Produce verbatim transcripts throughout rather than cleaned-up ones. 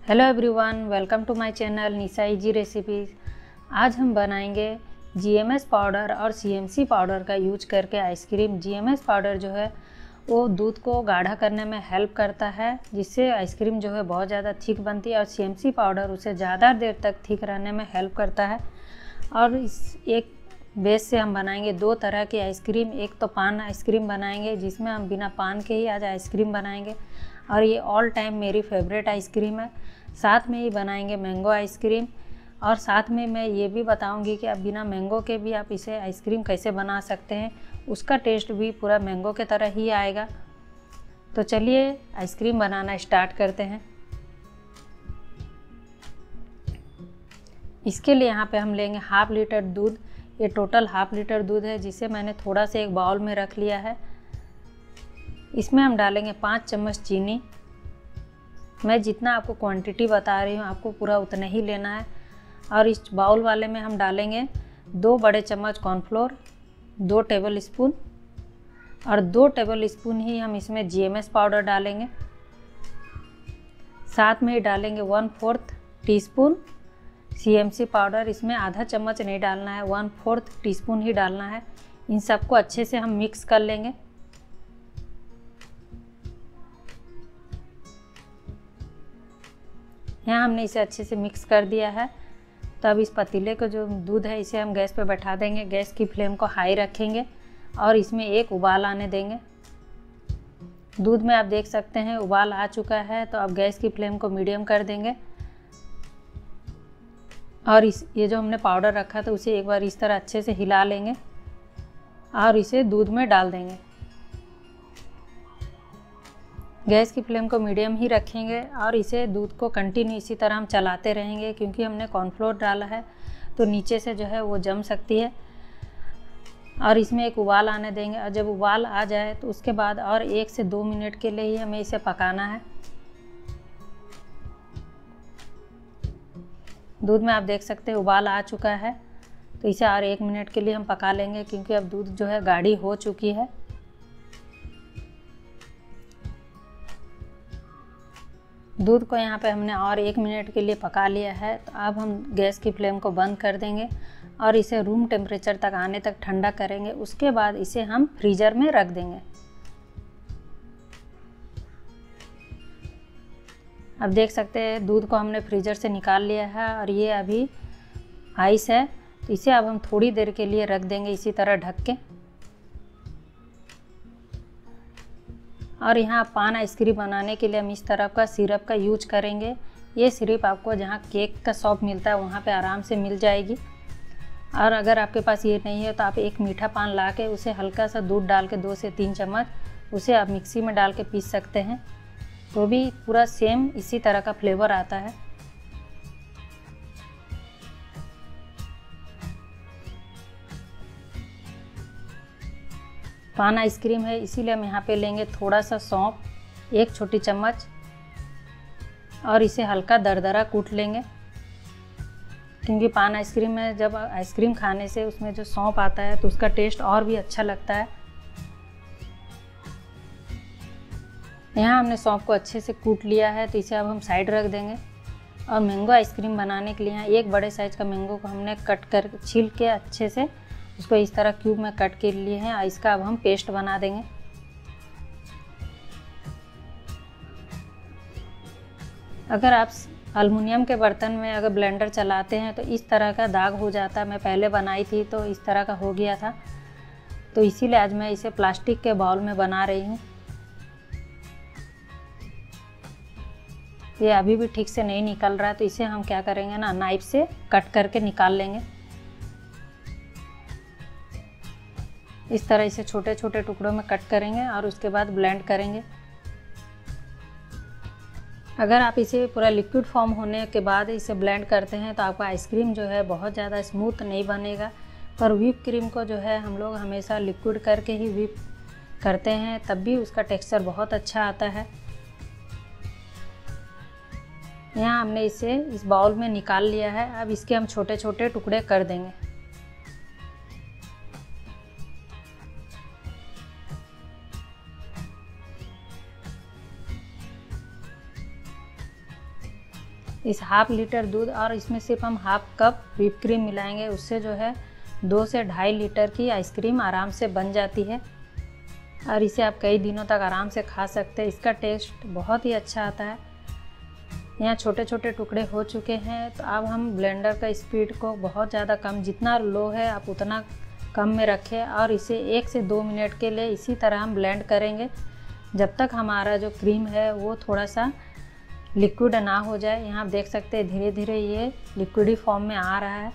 Hello everyone, welcome to my channel Nisha easy recipes. आज हम बनाएंगे जीएमएस पाउडर और सीएमसी पाउडर का यूज करके आइसक्रीम। जीएमएस पाउडर जो है वो दूध को गाढ़ा करने में हेल्प करता है, जिससे आइसक्रीम जो है बहुत ज़्यादा थिक बनती है, और सीएमसी पाउडर उसे ज़्यादा देर तक थिक रहने में हेल्प करता है। और इस एक बेस से हम बनाएंगे दो तरह की आइसक्रीम। एक तो पान आइसक्रीम बनाएंगे, जिसमें हम बिना पान के ही आज आइसक्रीम बनाएंगे, और ये ऑल टाइम मेरी फेवरेट आइसक्रीम है। साथ में ही बनाएंगे मैंगो आइसक्रीम, और साथ में मैं ये भी बताऊंगी कि आप बिना मैंगो के भी आप इसे आइसक्रीम कैसे बना सकते हैं। उसका टेस्ट भी पूरा मैंगो के तरह ही आएगा। तो चलिए आइसक्रीम बनाना स्टार्ट करते हैं। इसके लिए यहाँ पे हम लेंगे हाफ लीटर दूध। ये टोटल हाफ लीटर दूध है, जिसे मैंने थोड़ा सा एक बाउल में रख लिया है। इसमें हम डालेंगे पाँच चम्मच चीनी। मैं जितना आपको क्वांटिटी बता रही हूँ आपको पूरा उतना ही लेना है। और इस बाउल वाले में हम डालेंगे दो बड़े चम्मच कॉर्नफ्लोर, दो टेबल स्पून, और दो टेबल स्पून ही हम इसमें जीएमएस पाउडर डालेंगे। साथ में ही डालेंगे one fourth teaspoon CMC powder. इसमें आधा चम्मच नहीं डालना है, वन फोर्थ टीस्पून ही डालना है। इन सबको अच्छे से हम मिक्स कर लेंगे। यहाँ हमने इसे अच्छे से मिक्स कर दिया है। तो अब इस पतीले को जो दूध है इसे हम गैस पे बैठा देंगे। गैस की फ्लेम को हाई रखेंगे और इसमें एक उबाल आने देंगे। दूध में आप देख सकते हैं उबाल आ चुका है। तो अब गैस की फ्लेम को मीडियम कर देंगे, और इस ये जो हमने पाउडर रखा था उसे एक बार इस तरह अच्छे से हिला लेंगे और इसे दूध में डाल देंगे। गैस की फ्लेम को मीडियम ही रखेंगे और इसे दूध को कंटिन्यू इसी तरह हम चलाते रहेंगे, क्योंकि हमने कॉर्नफ्लोर डाला है तो नीचे से जो है वो जम सकती है। और इसमें एक उबाल आने देंगे, और जब उबाल आ जाए तो उसके बाद और एक से दो मिनट के लिए ही हमें इसे पकाना है। दूध में आप देख सकते हैं उबाल आ चुका है। तो इसे और एक मिनट के लिए हम पका लेंगे, क्योंकि अब दूध जो है गाढ़ी हो चुकी है। दूध को यहाँ पे हमने और एक मिनट के लिए पका लिया है। तो अब हम गैस की फ्लेम को बंद कर देंगे और इसे रूम टेम्परेचर तक आने तक ठंडा करेंगे। उसके बाद इसे हम फ्रीज़र में रख देंगे। अब देख सकते हैं दूध को हमने फ्रीज़र से निकाल लिया है, और ये अभी आइस है। तो इसे अब हम थोड़ी देर के लिए रख देंगे इसी तरह ढक के। और यहाँ पान आइसक्रीम बनाने के लिए हम इस तरह का सिरप का यूज करेंगे। ये सिरप आपको जहाँ केक का शॉप मिलता है वहाँ पे आराम से मिल जाएगी। और अगर आपके पास ये नहीं है तो आप एक मीठा पान ला के उसे हल्का सा दूध डाल के दो से तीन चम्मच उसे आप मिक्सी में डाल के पीस सकते हैं, तो भी पूरा सेम इसी तरह का फ्लेवर आता है। पान आइसक्रीम है, इसीलिए हम यहाँ पे लेंगे थोड़ा सा सौंफ, एक छोटी चम्मच, और इसे हल्का दरदरा कूट लेंगे। क्योंकि पान आइसक्रीम में जब आइसक्रीम खाने से उसमें जो सौंफ आता है तो उसका टेस्ट और भी अच्छा लगता है। यहाँ हमने सौंफ को अच्छे से कूट लिया है, तो इसे अब हम साइड रख देंगे। और मैंगो आइसक्रीम बनाने के लिए यहाँ एक बड़े साइज़ का मैंगो को हमने कट कर छील के अच्छे से उसको इस तरह क्यूब में कट के लिए हैं, और इसका अब हम पेस्ट बना देंगे। अगर आप एल्युमिनियम के बर्तन में अगर ब्लेंडर चलाते हैं तो इस तरह का दाग हो जाता है। मैं पहले बनाई थी तो इस तरह का हो गया था, तो इसीलिए आज मैं इसे प्लास्टिक के बाउल में बना रही हूँ। ये अभी भी ठीक से नहीं निकल रहा है, तो इसे हम क्या करेंगे ना, नाइफ से कट करके निकाल लेंगे। इस तरह इसे छोटे छोटे टुकड़ों में कट करेंगे और उसके बाद ब्लेंड करेंगे। अगर आप इसे पूरा लिक्विड फॉर्म होने के बाद इसे ब्लेंड करते हैं तो आपका आइसक्रीम जो है बहुत ज़्यादा स्मूथ नहीं बनेगा। पर व्हिप क्रीम को जो है हम लोग हमेशा लिक्विड करके ही व्हिप करते हैं, तब भी उसका टेक्सचर बहुत अच्छा आता है। यहाँ हमने इसे इस बाउल में निकाल लिया है। अब इसके हम छोटे छोटे टुकड़े कर देंगे। इस हाफ लीटर दूध और इसमें सिर्फ हम हाफ कप व्हिप क्रीम मिलाएंगे, उससे जो है दो से ढाई लीटर की आइसक्रीम आराम से बन जाती है और इसे आप कई दिनों तक आराम से खा सकते हैं। इसका टेस्ट बहुत ही अच्छा आता है। यहाँ छोटे छोटे टुकड़े हो चुके हैं, तो अब हम ब्लेंडर का स्पीड को बहुत ज़्यादा कम, जितना लो है आप उतना कम में रखें और इसे एक से दो मिनट के लिए इसी तरह हम ब्लेंड करेंगे जब तक हमारा जो क्रीम है वो थोड़ा सा लिक्विड ना हो जाए। यहाँ आप देख सकते हैं धीरे धीरे ये लिक्विडी फॉर्म में आ रहा है।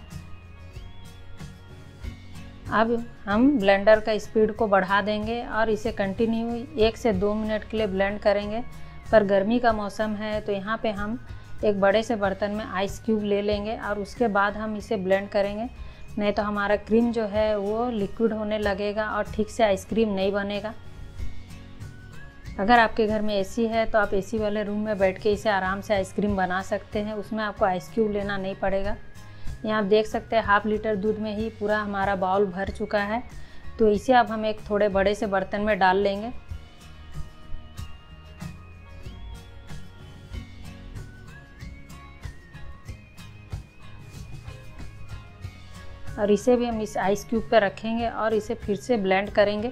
अब हम ब्लेंडर का स्पीड को बढ़ा देंगे और इसे कंटिन्यू एक से दो मिनट के लिए ब्लेंड करेंगे। पर गर्मी का मौसम है तो यहाँ पे हम एक बड़े से बर्तन में आइस क्यूब ले लेंगे और उसके बाद हम इसे ब्लेंड करेंगे, नहीं तो हमारा क्रीम जो है वो लिक्विड होने लगेगा और ठीक से आइसक्रीम नहीं बनेगा। अगर आपके घर में एसी है तो आप एसी वाले रूम में बैठ के इसे आराम से आइसक्रीम बना सकते हैं, उसमें आपको आइस क्यूब लेना नहीं पड़ेगा। यहाँ आप देख सकते हैं हाफ लीटर दूध में ही पूरा हमारा बाउल भर चुका है, तो इसे अब हम एक थोड़े बड़े से बर्तन में डाल लेंगे। और इसे भी हम इस आइस क्यूब पे रखेंगे और इसे फिर से ब्लेंड करेंगे।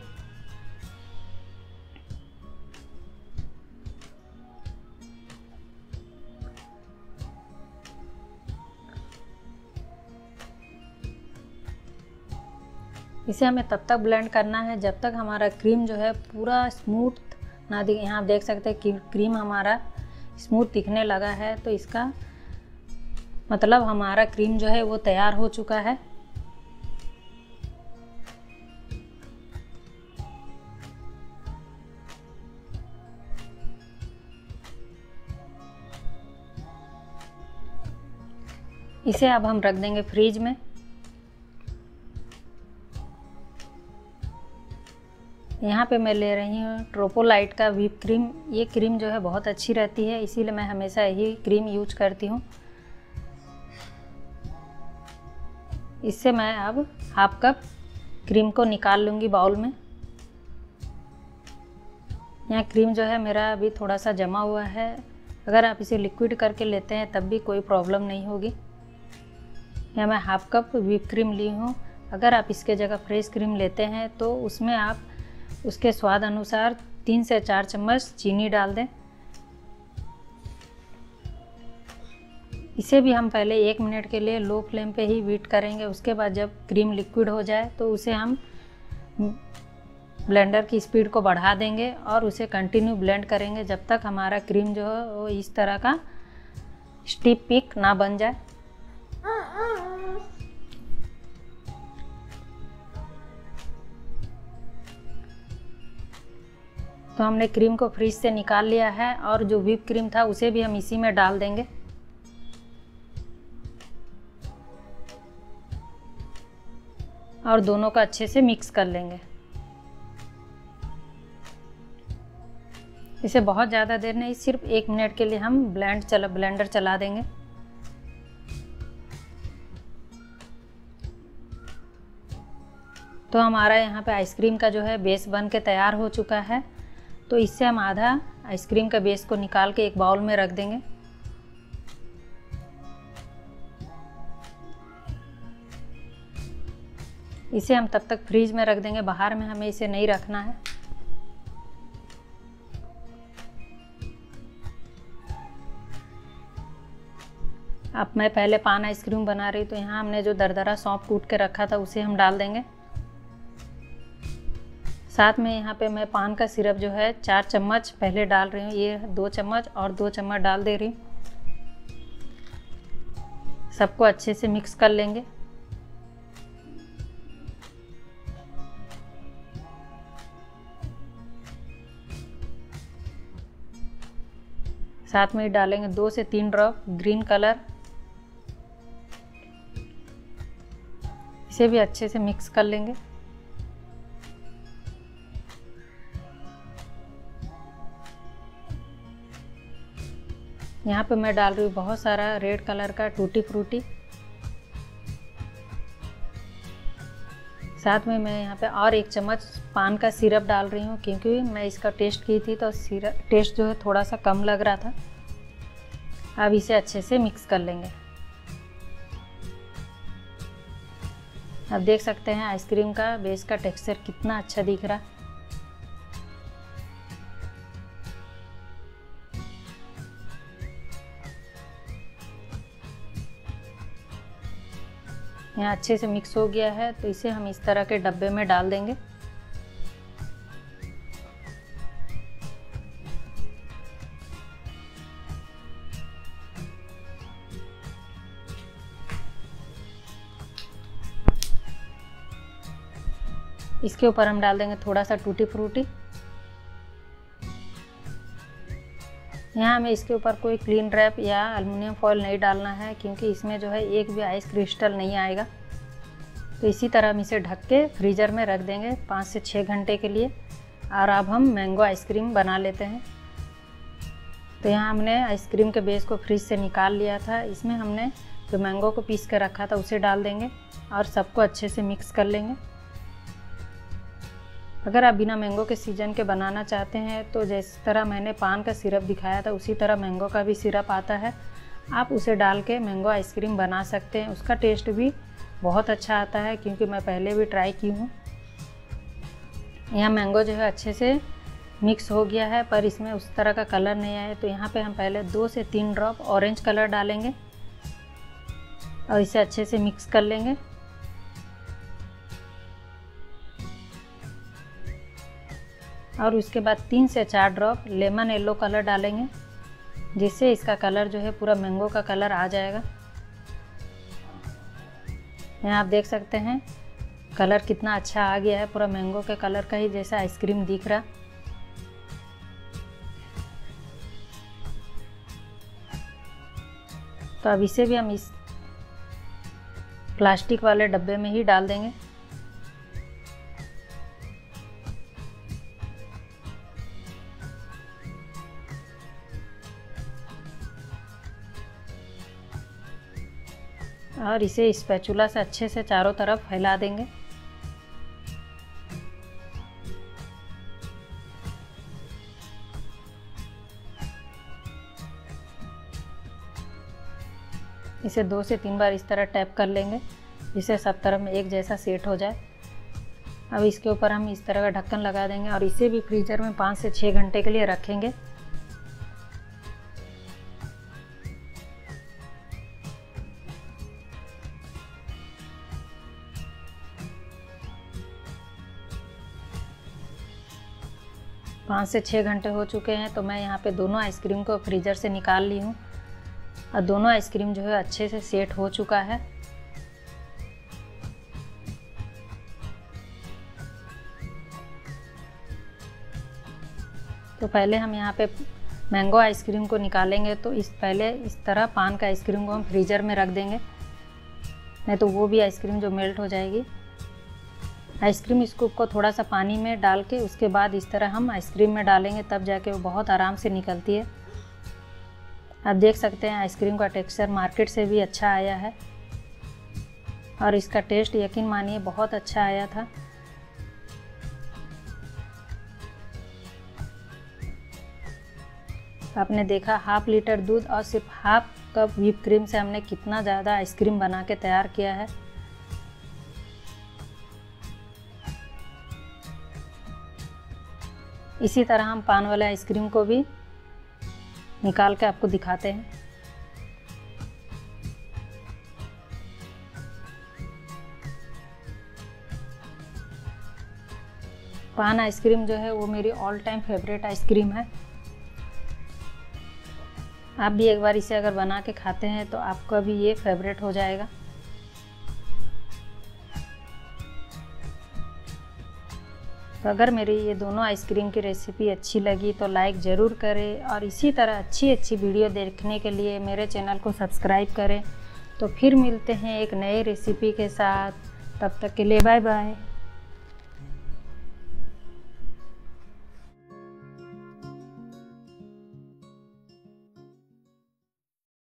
इसे हमें तब तक ब्लेंड करना है जब तक हमारा क्रीम जो है पूरा स्मूथ ना दिखे। यहाँ आप देख सकते हैं कि क्रीम हमारा स्मूथ दिखने लगा है, तो इसका मतलब हमारा क्रीम जो है वो तैयार हो चुका है। इसे अब हम रख देंगे फ्रीज में। यहाँ पे मैं ले रही हूँ ट्रोपोलाइट का व्हिप क्रीम। ये क्रीम जो है बहुत अच्छी रहती है, इसीलिए मैं हमेशा यही क्रीम यूज करती हूँ। इससे मैं अब हाफ कप क्रीम को निकाल लूँगी बाउल में। यहाँ क्रीम जो है मेरा अभी थोड़ा सा जमा हुआ है, अगर आप इसे लिक्विड करके लेते हैं तब भी कोई प्रॉब्लम नहीं होगी। यहाँ मैं हाफ कप व्हिप क्रीम ली हूँ। अगर आप इसके जगह फ्रेश क्रीम लेते हैं तो उसमें आप उसके स्वाद अनुसार तीन से चार चम्मच चीनी डाल दें। इसे भी हम पहले एक मिनट के लिए लो फ्लेम पे ही बीट करेंगे। उसके बाद जब क्रीम लिक्विड हो जाए तो उसे हम ब्लेंडर की स्पीड को बढ़ा देंगे और उसे कंटिन्यू ब्लेंड करेंगे जब तक हमारा क्रीम जो है वो इस तरह का स्टिप पिक ना बन जाए। तो हमने क्रीम को फ्रिज से निकाल लिया है और जो व्हिप क्रीम था उसे भी हम इसी में डाल देंगे। और दोनों को अच्छे से मिक्स कर लेंगे। इसे बहुत ज़्यादा देर नहीं, सिर्फ एक मिनट के लिए हम ब्लेंड चला ब्लेंडर चला देंगे। तो हमारा यहाँ पे आइसक्रीम का जो है बेस बन के तैयार हो चुका है। तो इससे हम आधा आइसक्रीम का बेस को निकाल के एक बाउल में रख देंगे। इसे हम तब तक फ्रीज में रख देंगे, बाहर में हमें इसे नहीं रखना है। अब मैं पहले पान आइसक्रीम बना रही, तो यहाँ हमने जो दरदरा सौंफ कूट के रखा था उसे हम डाल देंगे। साथ में यहाँ पे मैं पान का सिरप जो है चार चम्मच पहले डाल रही हूँ, ये दो चम्मच और दो चम्मच डाल दे रही हूँ। सबको अच्छे से मिक्स कर लेंगे। साथ में डालेंगे दो से तीन ड्रॉप ग्रीन कलर। इसे भी अच्छे से मिक्स कर लेंगे। यहाँ पे मैं डाल रही हूँ बहुत सारा रेड कलर का टूटी फ्रूटी। साथ में मैं यहाँ पे और एक चम्मच पान का सिरप डाल रही हूँ, क्योंकि मैं इसका टेस्ट की थी तो सिरप टेस्ट जो है थोड़ा सा कम लग रहा था। अब इसे अच्छे से मिक्स कर लेंगे। अब देख सकते हैं आइसक्रीम का बेस का टेक्सचर कितना अच्छा दिख रहा। यहाँ अच्छे से मिक्स हो गया है, तो इसे हम इस तरह के डब्बे में डाल देंगे। इसके ऊपर हम डाल देंगे थोड़ा सा टूटी फ्रूटी। यहाँ हमें इसके ऊपर कोई क्लीन रैप या एल्युमिनियम फॉइल नहीं डालना है, क्योंकि इसमें जो है एक भी आइस क्रिस्टल नहीं आएगा। तो इसी तरह हम इसे ढक के फ्रीज़र में रख देंगे पाँच से छः घंटे के लिए। और अब हम मैंगो आइसक्रीम बना लेते हैं। तो यहाँ हमने आइसक्रीम के बेस को फ्रिज से निकाल लिया था। इसमें हमने जो मैंगो को पीस कर रखा था उसे डाल देंगे और सबको अच्छे से मिक्स कर लेंगे। अगर आप बिना मैंगो के सीजन के बनाना चाहते हैं तो जिस तरह मैंने पान का सिरप दिखाया था उसी तरह मैंगो का भी सिरप आता है, आप उसे डाल के मैंगो आइसक्रीम बना सकते हैं। उसका टेस्ट भी बहुत अच्छा आता है, क्योंकि मैं पहले भी ट्राई की हूँ। यहाँ मैंगो जो है अच्छे से मिक्स हो गया है, पर इसमें उस तरह का कलर नहीं आया। तो यहाँ पे हम पहले दो से तीन ड्रॉप ऑरेंज कलर डालेंगे और इसे अच्छे से मिक्स कर लेंगे। और उसके बाद तीन से चार ड्रॉप लेमन येलो कलर डालेंगे, जिससे इसका कलर जो है पूरा मैंगो का कलर आ जाएगा। यहाँ आप देख सकते हैं कलर कितना अच्छा आ गया है, पूरा मैंगो के कलर का ही जैसा आइसक्रीम दिख रहा। तो अब इसे भी हम इस प्लास्टिक वाले डब्बे में ही डाल देंगे। और इसे स्पैचुला से अच्छे से चारों तरफ फैला देंगे। इसे दो से तीन बार इस तरह टैप कर लेंगे, जिससे सब तरफ में एक जैसा सेट हो जाए। अब इसके ऊपर हम इस तरह का ढक्कन लगा देंगे और इसे भी फ्रीजर में पाँच से छः घंटे के लिए रखेंगे। पाँच से छः घंटे हो चुके हैं, तो मैं यहाँ पे दोनों आइसक्रीम को फ्रीज़र से निकाल ली हूँ और दोनों आइसक्रीम जो है अच्छे से सेट हो चुका है। तो पहले हम यहाँ पे मैंगो आइसक्रीम को निकालेंगे, तो इस पहले इस तरह पान का आइसक्रीम को हम फ्रीज़र में रख देंगे, नहीं तो वो भी आइसक्रीम जो मेल्ट हो जाएगी। आइसक्रीम स्कूप को थोड़ा सा पानी में डाल के उसके बाद इस तरह हम आइसक्रीम में डालेंगे, तब जाके वो बहुत आराम से निकलती है। आप देख सकते हैं आइसक्रीम का टेक्सचर मार्केट से भी अच्छा आया है और इसका टेस्ट यकीन मानिए बहुत अच्छा आया था। आपने देखा हाफ लीटर दूध और सिर्फ हाफ कप व्हिप क्रीम से हमने कितना ज़्यादा आइसक्रीम बना के तैयार किया है। इसी तरह हम पान वाले आइसक्रीम को भी निकाल के आपको दिखाते हैं। पान आइसक्रीम जो है वो मेरी ऑल टाइम फेवरेट आइसक्रीम है। आप भी एक बार इसे अगर बना के खाते हैं तो आपका भी ये फेवरेट हो जाएगा। तो अगर मेरी ये दोनों आइसक्रीम की रेसिपी अच्छी लगी तो लाइक ज़रूर करें और इसी तरह अच्छी अच्छी वीडियो देखने के लिए मेरे चैनल को सब्सक्राइब करें। तो फिर मिलते हैं एक नई रेसिपी के साथ, तब तक के लिए बाय बाय।